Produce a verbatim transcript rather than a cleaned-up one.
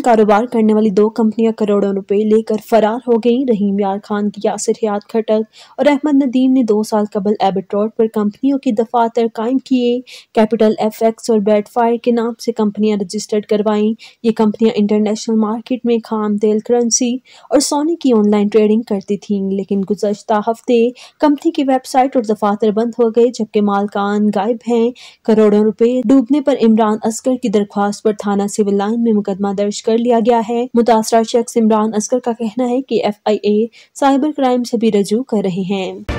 कारोबार करने वाली दो कंपनियां करोड़ों रुपए लेकर फरार हो गईं। रहीम यार खान की यासिर हयात खटक और अहमद नदीम ने दो साल कबल एबट रोड पर कंपनियों की दफातर कायम किए। कैपिटल एफएक्स और बेडफायर के नाम से कंपनियां रजिस्टर्ड करवाईं। ये कंपनियां इंटरनेशनल मार्केट में खाम तेल, करेंसी और सोने की ऑनलाइन ट्रेडिंग करती थीं, लेकिन गुज़श्ता हफ्ते कंपनी की वेबसाइट और दफातर बंद हो गए, जबकि मालकान गायब हैं। करोड़ों रुपए डूबने पर इमरान असगर की दरख्वास्त पर थाना सिविल लाइन में मुकदमा दर्ज कर लिया गया है। मुतासरा शख्स इमरान असगर का कहना है कि F I A cyber crime से भी रजू कर रहे हैं।